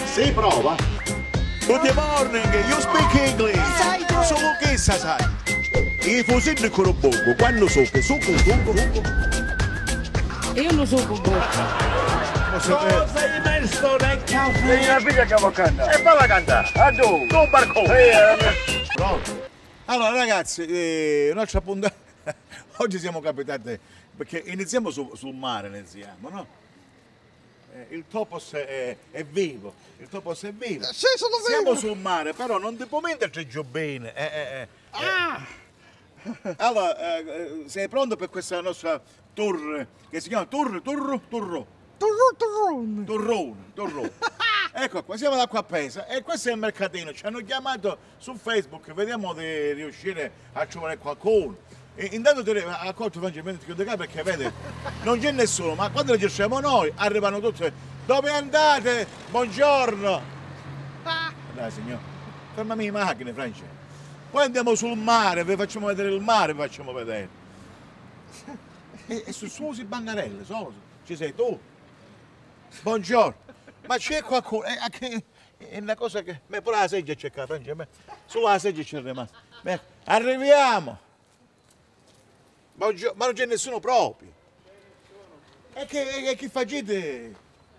Sì, prova. Good morning, you speak English. Sai tu? Solo che sai. I fusilli con un bongo, quando so che su. Io non so con voi. Cosa hai messo nel caffè? Sei una figlia che va a cantare. E va a cantare. A tu. Tu barcone. Pronto? Allora ragazzi, un'altra puntata. Oggi siamo capitati, perché iniziamo sul mare, iniziamo, no? Il topos è vivo, il topos è vivo. Sì, sono Siamo vivo. sul mare, però non ti puoi metterci giù bene. Ah, Allora, sei pronto per questa nostra tour che si chiama Turrone? Turrone. Ecco qua, siamo da qua a Pesa e questo è il mercatino. Ci hanno chiamato su Facebook, vediamo di riuscire a trovare qualcuno. E intanto ti accolto francamente perché vede, non c'è nessuno, ma quando registriamo noi arrivano tutti. Dove andate? Buongiorno! Dai signore, fermami le macchine, Francesco. Poi andiamo sul mare, vi facciamo vedere il mare, vi facciamo vedere. E su Susi Bangarelle, ci sei tu? Buongiorno. Ma c'è qualcuno? È una cosa che. Pure la sedia c'è qua, Francesco. Sulla sedia c'è rimasto. Arriviamo. Buongiorno, ma non c'è nessuno proprio. E che facete?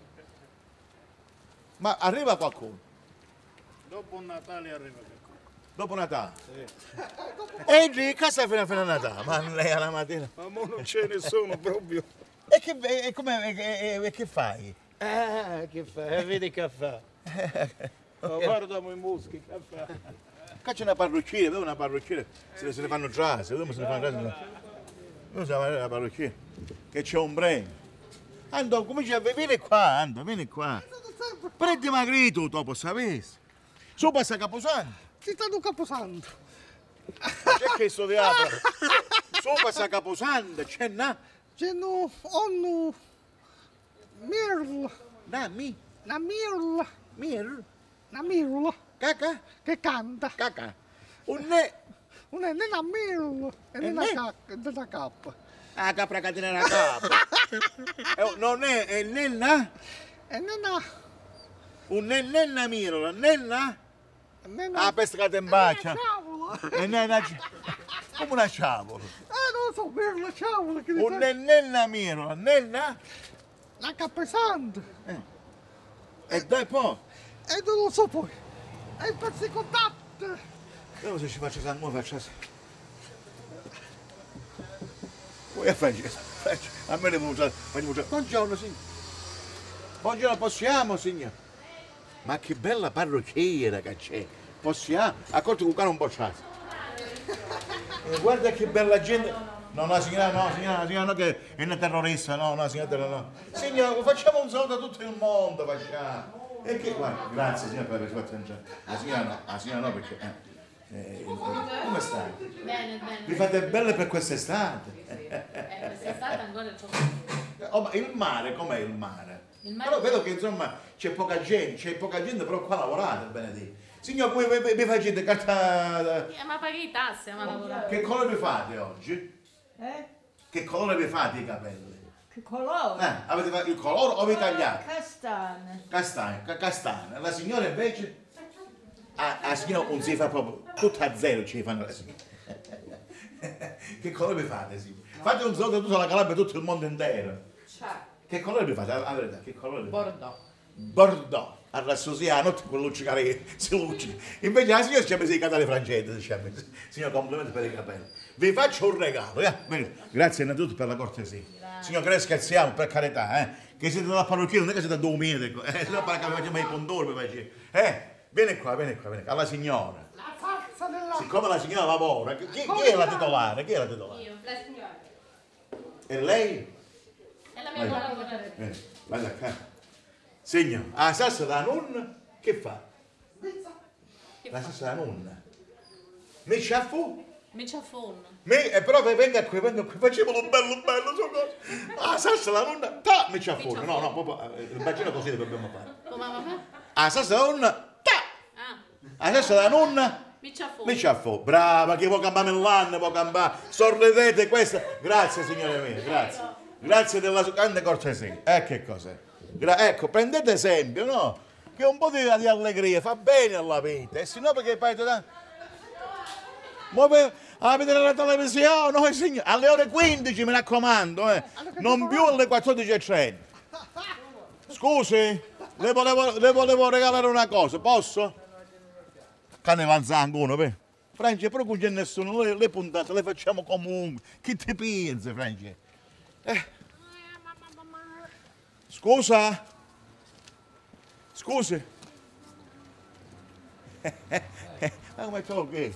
Ma arriva qualcuno? Dopo Natale arriva qualcuno. Dopo Natale? Sì. E lì, casa fino a Natale, ma lei alla mattina. Ma mo non c'è nessuno proprio. E che fai? Che fai? Vedi che fa? Ma guardamo i muschi, che fa? Qua c'è una parrucchiera, vedo una parrucchiera, se ne fanno trase, vediamo se ne fanno trase. Non so, la parrucchiera, che c'è un premio. Ando, comincia a vieni qua, vieni qua. Prendi magrito dopo, sapessi. Su passa Caposanto. ci stanno caposanto. C'è che sto teatro? Su passa Caposanto, c'è C'è un mirl, mi, una mirl, mir, una mirl caca, che canta. caca. Un ne, Non è né una mirl, è né né? una cappa. la capra catena la capa. Non è nenna, E né una... un nenna mirola, nenna. né La pescata in bacia. Ciavola! E nenna, come una sciavola. Non so, mirla, ciavola, che Un nenna mirola, nenna. La capesante. E dopo, E non lo so poi. E il pezzo di contatto. vediamo se ci faccio sangue, faccio. Poi a Francesco, a me ne facciamo. Buongiorno signore. Buongiorno, possiamo signore? Ma che bella parrucchiera che c'è. Possiamo? Accorto con cane un bocciato. Guarda che bella gente. No, la signora no, che è una terrorista, no, signora no. Signora, facciamo un saluto a tutto il mondo, facciamo. E che, guarda, grazie signora per aver fatto entrare. La signora no perché. Come stai? Bene. Vi fate belle per quest'estate? Quest'estate ancora il Oh, ma il mare, com'è il mare? Il mare- Però vedo che insomma c'è poca gente, però qua lavorate, benedetto. Signor, come vi facete carta. ma paghi i tasse, ma lavorare. Che colore vi fate oggi? Che colore vi fate i capelli? Che colore? Avete fatto il colore o vi tagliate? Castane. Castana. La signora invece? La signora non si fa proprio, tutto a zero ci fanno la signora. Che colore vi fate, signora? Fate un saluto a tutta la Calabria, tutto il mondo intero. Che colore vi fate? La verità, che colore vi fate? Bordeaux. Bordeaux. Adesso sì, la notte con luccica che si luccica. Invece la signora ci ha messo i capelli francesi, signor, complimenti per i capelli. Vi faccio un regalo, Grazie innanzitutto per la cortesia. Signor, che noi scherziamo, per carità, Che siete da parrucchiere, non è che siete da umile, se no per che facciamo i condori, vieni qua, alla signora. La farsa della... Siccome la signora lavora, chi è la titolare? Chi è la titolare? Io, la signora. E lei? È la mia collaboratrice. Guarda qua. Signor, la salsa da nonna, che fa? La salsa da nonna. Mi c'ha fu? Mi c'ha fondo. Però venga qui, facciamolo bello, so cosa. La salsa da nonna, mi c'ha fu. No, proprio il bacino così dobbiamo fare. Come mamma? La salsa da nonna, Ah, la salsa da nonna, mi c'ha fondo. mi c'ha fu. Brava, che può cambiare nell'anno, può cambiare. Sorridete questa. Grazie signore mie, grazie. Grazie della grande cortesia. Che cos'è? Ecco, prendete esempio, no? che un po' di allegria fa bene alla vita, e se no perché poi a vedere la televisione, no, signore, alle ore 15 mi raccomando, non più alle 14:30. Scusi, le volevo regalare una cosa, posso? Cane manzango uno, beh. Franci, però non c'è nessuno, le puntate le facciamo comunque. Chi ti pensa, Franci? Scusa? Scusi? Ma come tocchi?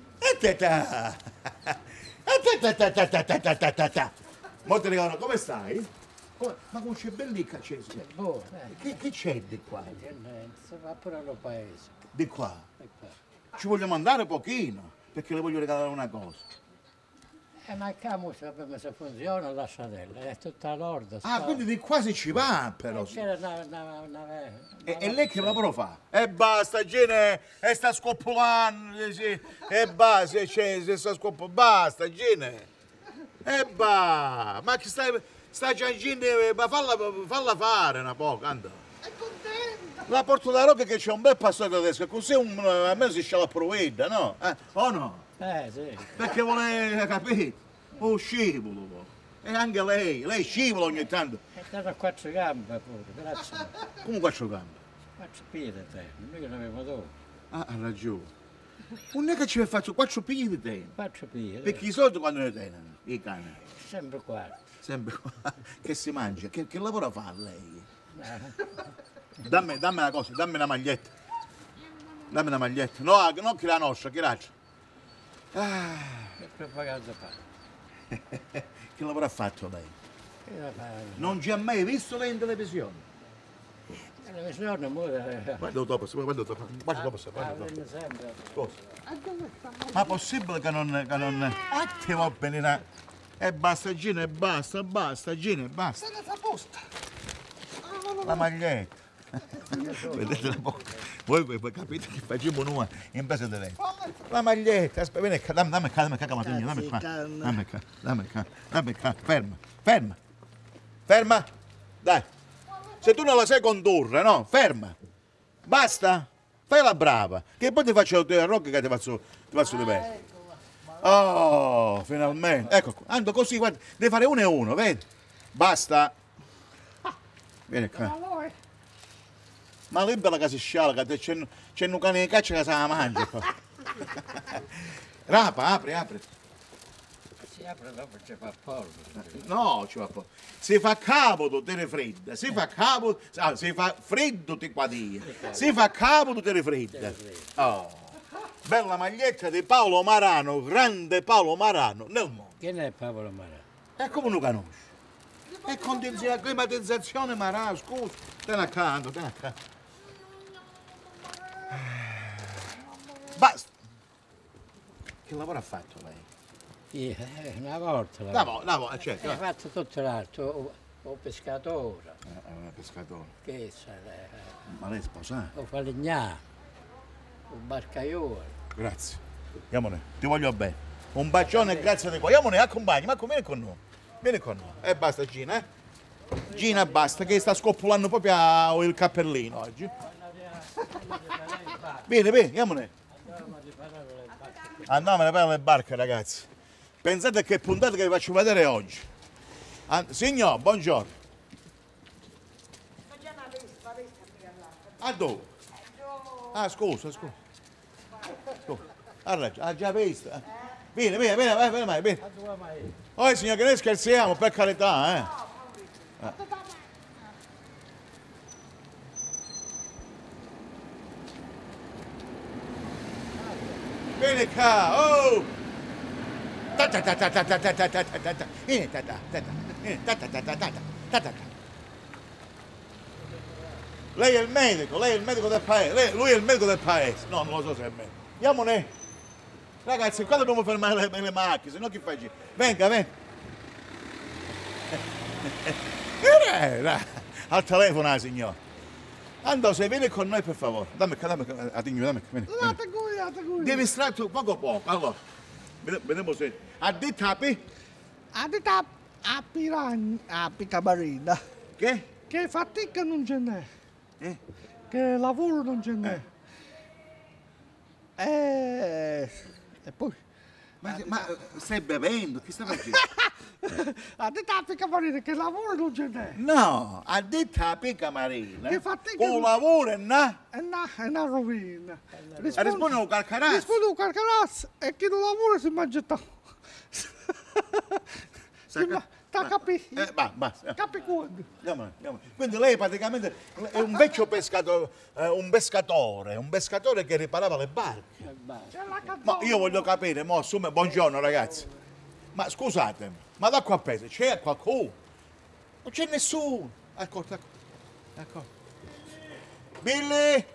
Mo ti regalo, come stai? Ma come c'è bellicca acceso? Che c'è di qua? Si va pure al paese. Di qua? Ci vogliamo andare pochino, perché le voglio regalare una cosa. Ma il camo sappiamo se funziona lasciatela, è tutta all'orda. Ah, quindi di qua si ci va però. C'era E lei che lavoro fa? E basta, Gine, e sta scoppolando, sì. E basta, si sta scoppolando, basta, Gine. E basta, ma che sta già Gine, ma falla fare una poco, anda. È contenta. La porto da Rocca che c'è un bel passaggio tedesco, così almeno si scala provveda, no? O no? sì. Perché vuole, capire? Oh, scivolo. E anche lei scivola ogni tanto. E danno 4 gambe pure, grazie. Come 4 gambe? 4 piedi te, noi che ne avevo 2. Ah, ha ragione. Non è che ci faccio 4 pigli di te. 4 piedi. Perché i soldi quando ne tengono, i cani? Sempre qua. Sempre qua. Che si mangia? Che lavoro fa lei? Dammi una cosa, dammi una maglietta. Dammi una maglietta. No, non che la nostra, che l'altra. Che propaganda fa? Che lavoro ha fatto lei? Che la fa? Non ci ha mai visto lei in televisione? La televisione muore. Guarda dopo, guarda dopo. Venne sempre. Scusa. Ma possibile che non... Ah, ti va bene, e basta, Gino, e basta, Gino, e basta. Se ne fa posta. La maglietta. Vedete la bocca? Voi capite che facciamo noi in base di lei. La maglietta, aspetta, vieni qua, dammi qua, dammi qua. Dammi qua, ferma. Dai. Se tu non la sai condurre, no? Ferma. Basta. Fai la brava. Che poi ti faccio il rock che ti faccio di bene. Oh, finalmente. Ecco qua. Ando così, guarda. Devi fare uno e uno, vedi? Basta. Vieni qua. Ma libera che si sciala, che c'è un cane di caccia che se la mangia. Rapa, apri. Si apre dopo ci fa polvere. No, ci va po'. Si fa capo, te fredda. Si fa capo, si fa freddo ti quadia. Si fa capo, te fredda. Oh. Bella maglietta di Paolo Marano, grande Paolo Marano nel mondo. Chi è Paolo Marano? E come non conosci? È climatizzazione Marano, scusa. Te ne accanto. Basta. Che lavoro ha fatto lei? Una volta. Una certo. Ha fatto tutto l'altro, o pescatore. Pescatore. Che sarà? Ma lei è sposato? O falegname, o barcaiolo. Grazie. Yamone, ti voglio bene. Un bacione e grazie di cuore. Yamone, accompagni, ma vieni con noi. Vieni con noi. E basta Gina, eh? Gina basta, che sta scoppolando proprio il cappellino oggi. Vieni, Yamone. Andiamo a fare le barche, ragazzi. Pensate che puntate che vi faccio vedere oggi. Signor, buongiorno. A dove? Ah, scusa. Ha già visto. Vieni. Oh, signor, che noi scherziamo, per carità, Vieni qua, oh! Lei è il medico del paese, lui è il medico del paese. No, non lo so se è il medico. Andiamone. Ragazzi, qua dobbiamo fermare le macchine, se no che fai? Venga. Al telefono, signore. Ando, se vieni con noi, per favore. Dammi, vieni. Devi stare poco. Allora, vediamo se... Ha detto api? Ha detto a piranha, a picabarina. Che? Che fatica non ce n'è. che lavoro non ce n'è. E poi... Ma stai bevendo? Che stai facendo? Ha detto a Picca Marina che lavoro non ce n'è. No, ha detto la picca marina. Che fatica. Un lavoro è na. È una rovina. Risponde un calcarazzo. Risponde un calcarazzo e chi non lavora si mangia tutto. T'ha capito? Basta. Capi quando? Andiamo. Quindi lei praticamente è un vecchio pescatore, un pescatore che riparava le barche. C'è la Ma canzone. io voglio capire, buongiorno ragazzi, ma scusatemi, ma da qua a Pesa c'è qualcuno? Non c'è nessuno. Ecco. Billy!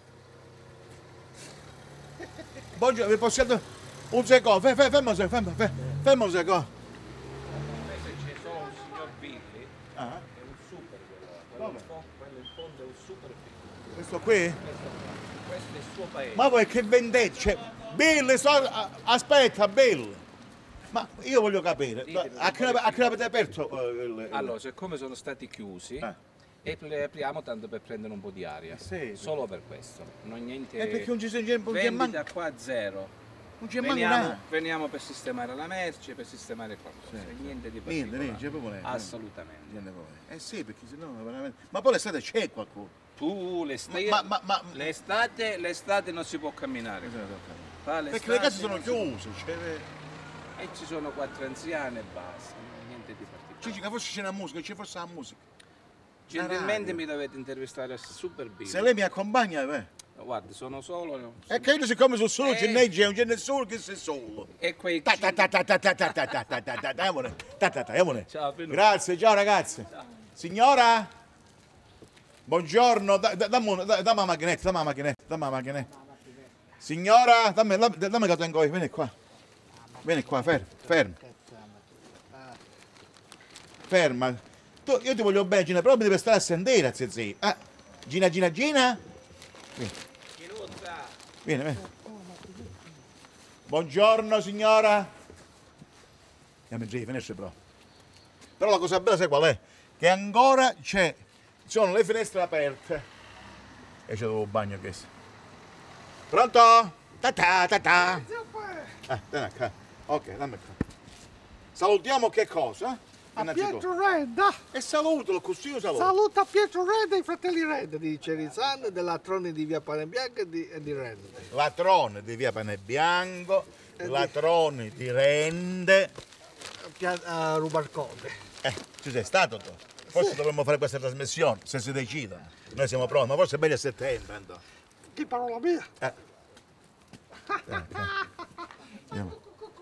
Buongiorno, vi possiate... Un secondo, fermo un secondo. Invece c'è solo un signor Billy, Ah, è un super quello in fondo è un super Billy. questo qui? Questo è il suo paese. Ma voi che vendete? Cioè, Bill, aspetta, Bill. Ma io voglio capire, a che avete aperto? Allora, siccome sono stati chiusi, e le apriamo tanto per prendere un po' di aria. Sì. Solo per questo. Non niente. E perché non ci sono gente vendita qua a zero. non c'è manco nada. Veniamo per sistemare la merce, per sistemare qualcosa. Niente di Niente, particolare. c'è proprio niente. Assolutamente. Niente proprio. Eh sì, perché sennò veramente... Ma poi l'estate c'è qualcuno. Tu l'estate, Ma- l'estate non si può camminare. Fa Perché l'estate le case sono non si- chiuse. E ci sono 4 anziani e basta. Niente di particolare. Cioè, che forse c'è una musica, c'è forse la musica. Gentilmente mi dovete intervistare a Super Billy. Se lei mi accompagna, Guarda, sono solo. è che io siccome sono solo, non c'è nessuno che sei solo. E quei Andiamone. Ciao, Pinuccio. Grazie, ciao ragazzi. Signora? Buongiorno, dammi la macchinetta. Signora, dammi che lo tengo io, vieni qua, ferma. Ferma. Io ti voglio bene, Gina, però mi devi stare a sentire, zii. Gina? Vieni. Buongiorno signora. Andiamo giù, finisce però. Però la cosa bella sai qual è? Che ancora ci sono le finestre aperte. E c'è il bagno questo. Pronto? Ta. Dammi qua. Ok, dammi qua. Salutiamo che cosa? A Pietro Redda. E salutalo, così io saluto. Saluta Pietro Redda e i fratelli Redda di Cerisano, dell'Atrone di Via Panebianca e di Redda. Latrone di via Panebianco, latrone di Rende. A Rubarcone. Ci sei stato tu? Forse dovremmo fare questa trasmissione, se si decidono. Noi siamo pronti, ma forse è meglio a settembre. Anto. Che parola mia? Andiamo.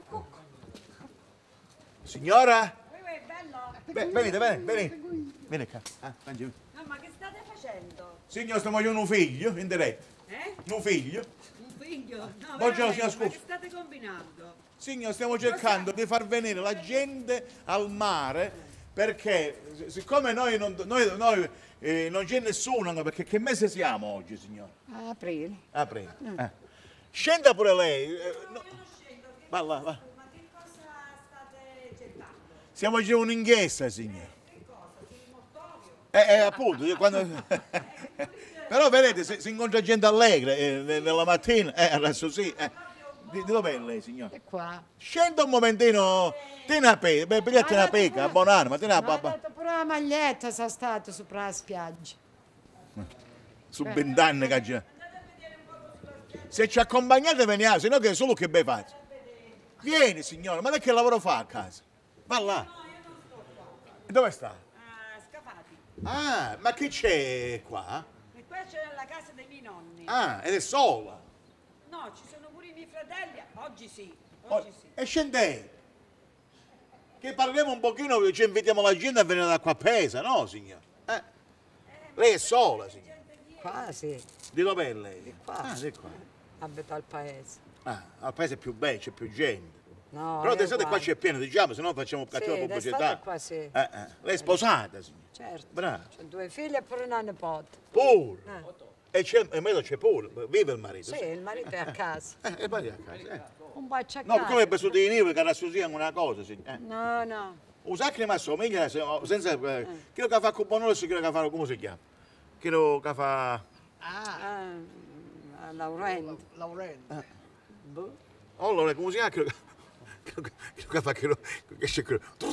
Signora? Venite. Vieni qua. Mangi. No, ma che state facendo? Signor, stiamo facendo un figlio in diretta. Un figlio? Un figlio? No, Buongiorno, veramente, signor, ma scusi. che state combinando? Signor, stiamo cercando di far venire la gente al mare perché siccome noi non c'è nessuno, perché che mese siamo oggi, signor? Aprile. Aprile. Scenda pure lei. Va. Ma che cosa state cercando? Stiamo facendo un'inchiesta, signor. Che cosa? Sul mortorio? Appunto, però vedete, si incontra gente allegra nella mattina, adesso sì. Di dov'è lei, signor? È qua. Scenda un momentino, tieni una pecca, pigliate una pecca, buonanima, tieni una Ma ha papà. dato pure la maglietta, sono stato sopra la spiaggia. Su 20 anni che già. Se ci accompagnate veniamo, se no che solo che bei fate. Vieni signora, ma lei che lavoro fa a casa? Va là. E dove sta? Scafati. Ma che c'è qua? E qua c'è la casa dei miei nonni. Ed è sola. No, ci sono pure i miei fratelli. Oggi sì. E scendete. Che parliamo un pochino, ci invitiamo la gente a venire da qua a Pesa, no signor? Lei è sola, signor. Qua sì, Di dov'è lei? Di qua. Di qua. abito al paese. Al paese è più bello, c'è più gente. No, Però è d'estate qua uguale. c'è pieno, diciamo, se no facciamo cattiva Sì, pubblicità. d'estate qua sì. Lei è sposata, signor? Certo. Bravo. C'ho 2 figli e pure una nipote. Pure. E il marito c'è pure, vive il marito. Sì, il marito è a casa. E poi a casa. Un bacio a No, casa. come per su di nivo, che adesso sia una cosa, signor. No, no. Usare ma assomiglia, senza... Quello che fa con buono, quello che fa, come si chiama? Quello che fa... Laurenti. Laurenti. Boh. Allora, come si chiama? Che fa che esce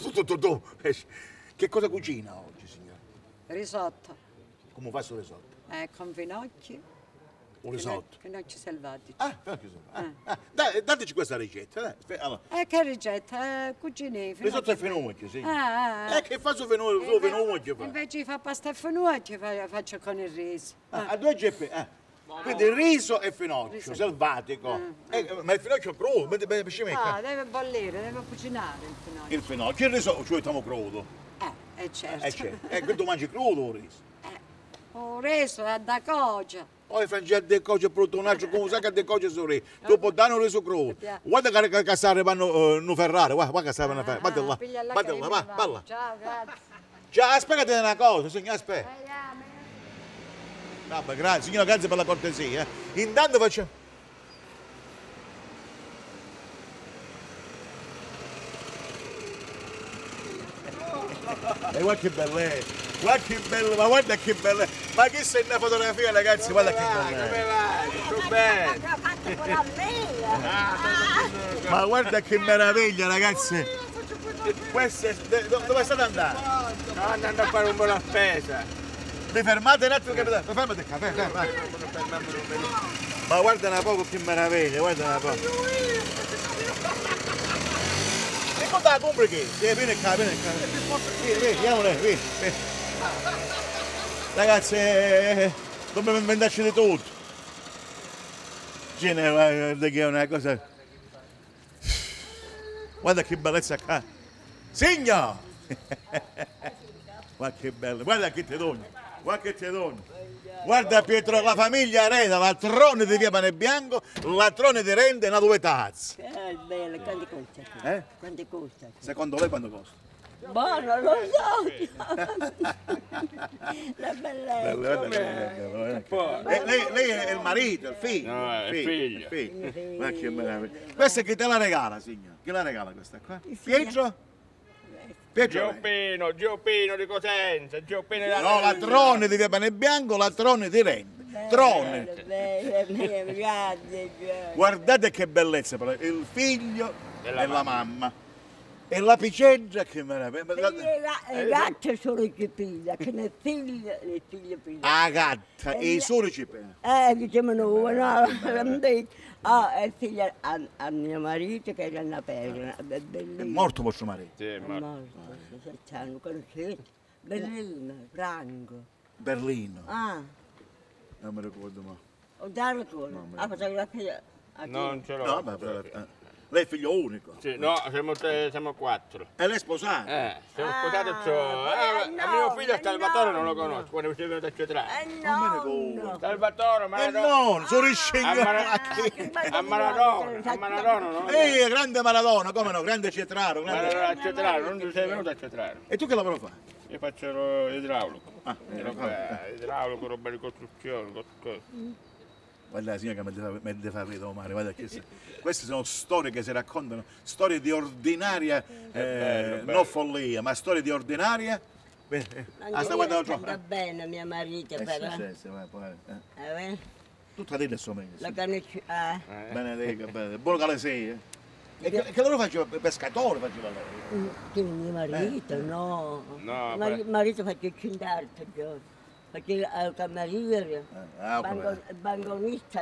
che cosa cucina oggi, signora? Risotto. Come fa sul risotto? Con finocchi. Un risotto. Finocchi selvatici. Dateci questa ricetta, dai. Allora, Che ricetta? Cucini. risotto e finocchio, sì. Ah, Che fa su finocchio? invece di fare pasta e finocchio faccio con il riso. A 2 GP. Quindi riso e finocchio, selvatico. Ma il finocchio crudo, Deve bollire, deve cucinare il finocchio. il finocchio, il riso ci mettiamo crudo. Certo. Quindi tu mangi crudo il riso. Un riso è da cogia. Poi frangia de cose pronto un altro come sa che de cose sul riso. Tu puoi dare un riso crudo. Guarda che casare vanno no Ferrari, guarda che stanno a fare. Guarda là, va là. Ciao, grazie. Già, aspettate una cosa, signora, aspetta. Vabbè, grazie, signora, grazie per la cortesia. Intanto facciamo. E guarda che bellezza, guarda che bella, ma guarda che bella, ma che sei una fotografia ragazzi, guarda che bella. Come vai? Tutto bene? Ma guarda che meraviglia ragazzi. Questo è, dove state andando? Sto andando a fare un po' la spesa. Vi fermate un attimo capitano, fermate qua, fermate. Ma guarda un poco che meraviglia, guarda un poco. E cosa la compri che? Vieni qua. Vieni, andiamo lì. Ragazzi, dobbiamo inventarci di tutto. Guarda che è una cosa. Guarda che bellezza qua. Signor! Guarda che bello, guarda che te doni. Guarda Pietro, la famiglia Arena, latrone di Via Pane Bianco, latrone di Rende, una 2 tazze. Bello, quanto costa? Quanto costa? Secondo lei quanto costa? Buono, lo so! La bellezza! Lei è il marito, il figlio. No, è il figlio. Ma che meraviglia. Questa chi te la regala, signor? Chi la regala questa qua? Pietro? Gioppino di Cosenza, Gioppino della No, latrone di Via Pane Bianco, latrone di Rende. Trone. Bello, grazie. Guardate che bellezza, però. Il figlio e la mamma. E la piceggia che meraviglia. Il gatto solo che piglia, che ne figlio piglia. La gatta e i soli ci pensa. Diciamo no, non detto. È figlia a mio marito che era una perla, È bellissima. morto vostro marito? Sì, È ma morto, 7 anni, conoscete? Bellino, Franco. Berlino. Non mi ricordo mai. Ho dato la fotografia. non ce l'ho. No, ma lei è figlio unico. Sì, no, siamo 4. E lei è sposato? Siamo sposati a mio figlio Salvatore non lo conosco, quando sei venuto a Cetrare. No. Salvatore, ma No, sono riscegno. a Maradona, no? Grande Maradona, come no? Grande Cetraro. Maradona a Cetrare, non sei venuto a Cetrare. E tu che lavoro fai? Io faccio l'idraulico. Idraulico, roba di costruzione, cose. Guarda la signora che mi deve fare vedere Mario, guarda queste sono storie che si raccontano, storie di ordinaria, non follia, ma storie di ordinaria. Sta guardando Va bene, mia marito, però. Sì, vai. Tutta a dire il suo meglio. La caneccia. Benedica, buono che le sei, E che lavoro faceva? Pescatore faceva lei? Che mio marito, no. No, Mio marito faceva 50 giorni. Faceva il cameriere, banconista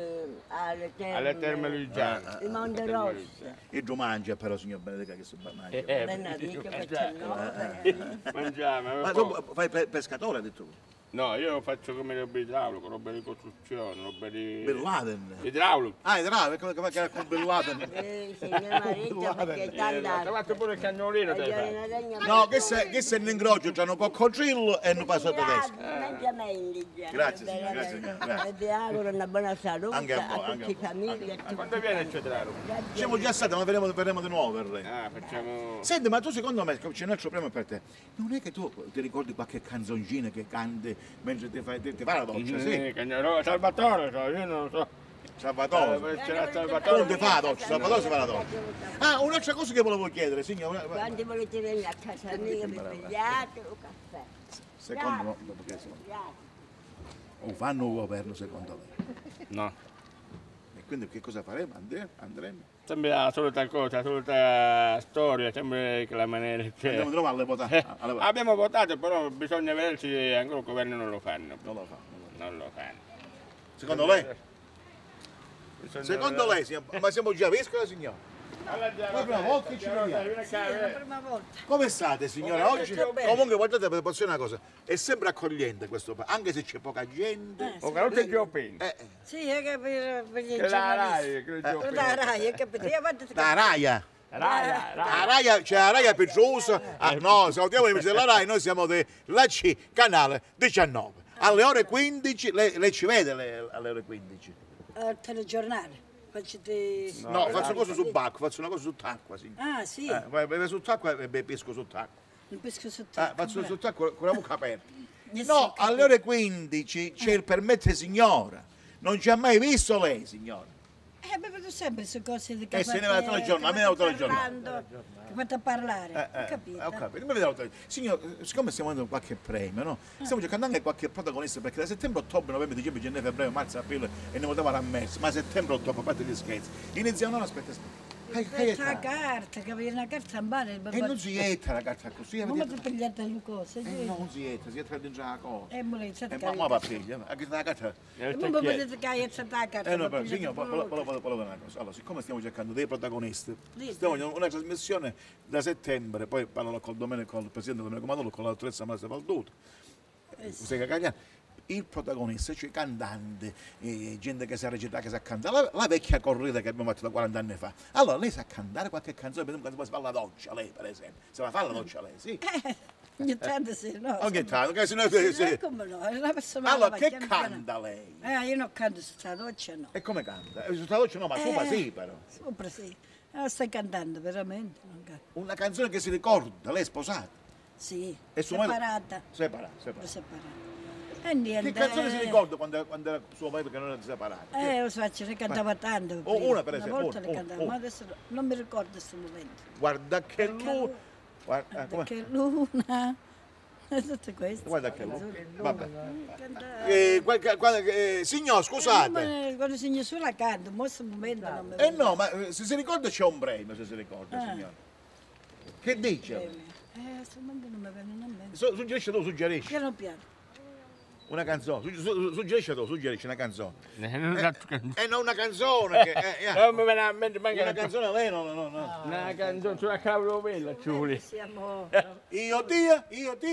alle terme Luigiane. il Monte Rosso. E giù mangia però, signor Benedica, che si mangia. Benedica faceva Mangiamo. Ma tu fai pescatore, ha detto? No, io faccio come roba idraulico, roba di costruzione, roba di... Bin Laden. Idraulico. Idraulico, come che era con Bin Laden? Sì, mio marito perché Ho trovato pure il cagnolino, te No, che se ne incrocio, c'hanno un coccodrillo e non passa tedesco. Grazie, signora, grazie, signora. Vi auguro una buona salute Anche a voi, a tutti i famigli. Ma quando viene a Cetrare? Siamo già stati, ma verremo di nuovo per lei. Facciamo... Senti, ma tu secondo me, c'è un altro premio per te. Non è che tu ti ricordi qualche canzoncina che canti mentre ti fai la doccia, sì? Salvatore, io non lo so. Salvatore. C'era Non Salvatore. ti fa la doccia, Salvatore si fa la doccia. Un'altra cosa che volevo chiedere, signore. Quando volete venire a casa mia, vi svegliate o caffè? Secondo me, perché O fanno un governo secondo lei? No. E quindi che cosa faremo? Andremo? Sempre la solita cosa, la solita storia, sempre la maniera che... Andiamo di nuovo alle votate. Abbiamo votato, però bisogna vedere se ancora il governo non lo fanno. Non lo fa. Non lo fanno. Secondo lei? Bisogna Secondo vedere. lei, signor? Ma siamo già vescovi, signor? La prima volta che ci vediamo. Sì, è la prima volta. Come state, signora? Oggi? bene. Comunque, guardate, posso dire una cosa, è sempre accogliente questo paese, anche se c'è poca gente. Oh, non ti gioppi. Sì, è che per gli Che la giornalisti. Rai, che gioppi. La Rai, hai capito? Io vado La Raia. La C'è la Raia Petrosa. Ah, no, salutiamo invece della Rai, noi siamo della C, canale 19. Alle ore 15, lei ci vede alle ore 15? al telegiornale. Faccio dei... No, faccio cose subacqueo, faccio una cosa sott'acqua, signora. Ah, sì, Bevo sott'acqua e pesco sott'acqua. non pesco sott'acqua. Faccio sott'acqua con la bocca aperta. Eh sì, No, capito. alle ore 15 c'è il permette signora. Non ci ha mai visto lei, signora. Bevuto sempre queste cose di E se ne va al telegiornale, a me al telegiornale. Che fate a parlare, ho capito? Ho capito. Mi vediamo. Signor, siccome stiamo avendo qualche premio, no? Stiamo cercando anche qualche protagonista perché da settembre, ottobre, novembre, dicembre, gennaio, febbraio, marzo, aprile e ne poteva rammesso. Ma settembre, ottobre, a parte gli scherzi. Iniziamo, no, aspetta. La carta, capire una carta in mano. E non si etta la carta così. Non mi ti pigliate le cose. Non si etta, si etta dentro la cosa. E mo state Ma va piglia, anche la carta. non mi potete cagliare la carta. No, ma però, pigliate signor, pure volevo l'altra. dire una cosa. Allora, siccome stiamo cercando dei protagonisti, Sì. stiamo facendo una trasmissione da settembre, poi parlerò col presidente Domenico Maduro, con la dottoressa Marisa Valduto, Giuseppe Cagliani. Il protagonista, cioè cantanti, gente che sa recitare, che sa cantare, la vecchia corrida che abbiamo fatto da 40 anni fa. Allora, lei sa cantare qualche canzone, per esempio, quando si fa la doccia, lei per esempio. Se la fa la doccia lei, sì? Ogni tanto sì, no. Ogni tanto, che se no... Sì, come no, è una persona Allora, brava, che piano piano. canta lei? Io non canto sotto doccia, no. E come canta? Sotto la doccia no, ma sopra sì, però. Sopra sì. Stai cantando, veramente. Non canto. Una canzone che si ricorda, lei è sposata. Sì, E suo marito- separata. Separata. Separata. E niente. Che canzone si ricorda quando era suo marito che non era separato? Lo so, ce ne cantava tanto. Oh, prima. una per esempio, Una volta una, le cantava, una. ma adesso non mi ricordo questo momento. Guarda che lui... Guarda, come? Perché luna... Tutte queste. Guarda che lui... Vabbè. Cantava. Signor, scusate. Quando segno su la canto, in questo momento non mi No, ma se si ricorda c'è un premio, se si ricorda, signore. Che dice? questo momento non mi viene in mente. Suggerisci tu, suggerisci. Piano piano. Una canzone, suggerisci tu, suggerisci una canzone. Non No, una canzone che... mi viene a mente manca Una canzone lei no. una canzone sulla cavolo bella, Giulia. Siamo... Io tia.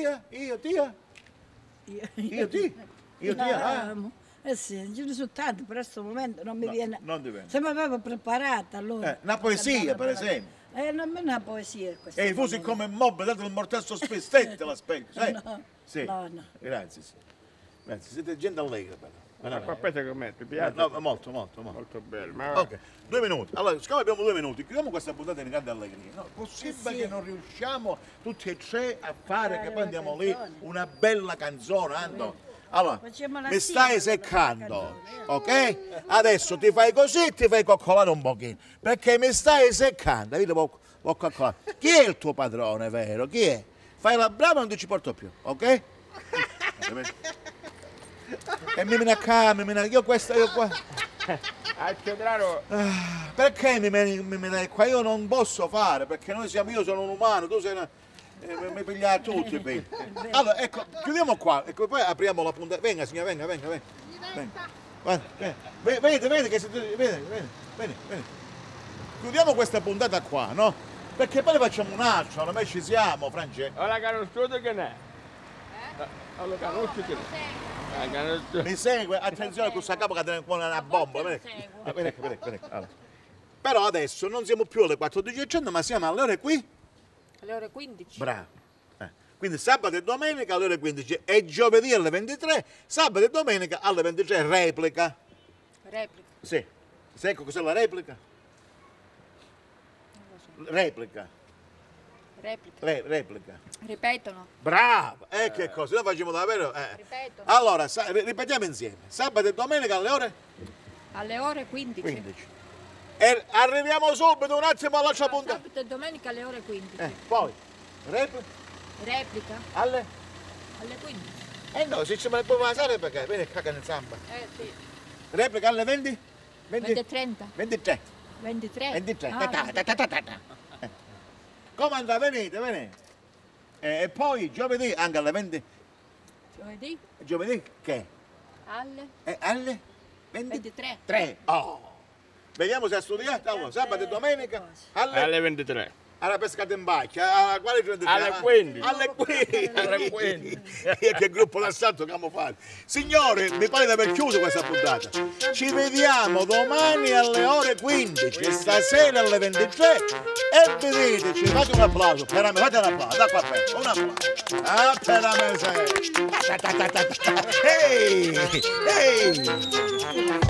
No, sì, ce ne sono tanti, però in questo momento non mi viene... Non ti viene. Se mi avevo preparata allora... Una poesia, per esempio. Non è una poesia questa. E i fusi come mobile, dato il mortasso spestette la specchio, sai? No, Sì. no. Grazie, sì. Grazie, siete gente allegra però. Aspetta che metto, piace. No, molto. Molto bello. Ma Ok, 2 minuti. Allora, siccome abbiamo 2 minuti, chiudiamo questa puntata in grande allegria. No, possibile che non riusciamo tutti e tre a fare che poi andiamo lì una bella canzone, Ando? Allora, Facciamo la mi stai sigla, seccando, ok? Adesso ti fai così e ti fai coccolare un pochino, perché mi stai seccando, vedi, può coccolare. Chi è il tuo padrone, vero? Chi è? Fai la brava e non ti ci porto più, ok? E mi viene a casa, io qua. a Cedraro, Perché mi dai qua? Io non posso fare, perché io sono un umano, tu sei una... mi pigliare tutti. Allora, ecco, chiudiamo qua, ecco, poi apriamo la puntata. Venga, signora, venga. Guarda, vedi che vedi. Chiudiamo questa puntata qua, no? Perché poi ne facciamo un'altra, ormai ci siamo, Francesco. alla canosciuta che n'è? Alla canosciuta che n'è? La canosciuta. Mi segue, attenzione con questa capo che tiene una bomba, vedi? Allora. Però adesso non siamo più alle 14:30, ma siamo alle ore qui. Alle ore 15. Bravo. Quindi sabato e domenica alle ore 15 e giovedì alle 23, sabato e domenica alle 23 replica. Replica. Sì. Sai cos'è la replica? Replica. Replica. Ripetono. Bravo! Che cosa? Noi facciamo davvero... Ripetono. Allora, ripetiamo insieme. Sabato e domenica alle ore Alle ore 15. 15. E arriviamo subito un attimo all'altra puntata. Sabato e domenica alle ore 15. Poi, replica Replica alle... alle 15. No, se ci me ne puoi passare perché vieni a cagare in samba. Sì. Replica alle 20? 20 e 30. 23. 23. 23. Ah, Come andate? Venite. E poi giovedì anche alle 20. Giovedì Giovedì che? alle 23. 23. Oh. Vediamo se ha studiato. Sabato e domenica Alle 23. alla pescata in bacca. Quale giorno? Alle 15. Alle 15. Alle 15. Che gruppo d'assalto che abbiamo fatto. Signori, mi pare di aver chiuso questa puntata. Ci vediamo domani alle ore 15 e stasera alle 23 e vedeteci. Fate un applauso per me, fate un applauso, da qua per un applauso. Ah, per me sei. Ehi!